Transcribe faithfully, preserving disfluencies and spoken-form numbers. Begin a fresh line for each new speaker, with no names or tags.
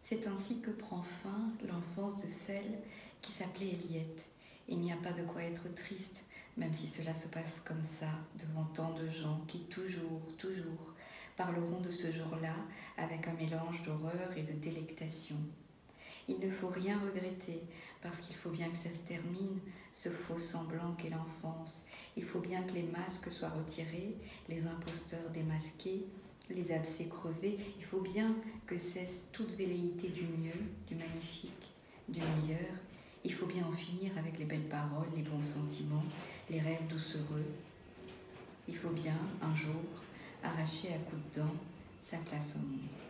C'est ainsi que prend fin l'enfance de celle qui s'appelait Eliette. Il n'y a pas de quoi être triste, même si cela se passe comme ça, devant tant de gens qui toujours, toujours parleront de ce jour-là avec un mélange d'horreur et de délectation. Il ne faut rien regretter, parce qu'il faut bien que ça se termine, ce faux semblant qu'est l'enfance. Il faut bien que les masques soient retirés, les imposteurs démasqués, les abcès crevés. Il faut bien que cesse toute velléité du mieux, du magnifique, du meilleur. Il faut bien en finir avec les belles paroles, les bons sentiments, les rêves doucereux. Il faut bien, un jour, arracher à coups de dents sa place au monde.